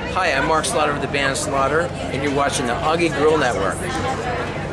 Hi, I'm Mark Slaughter of the band Slaughter, and you're watching the AUGEgirl Network.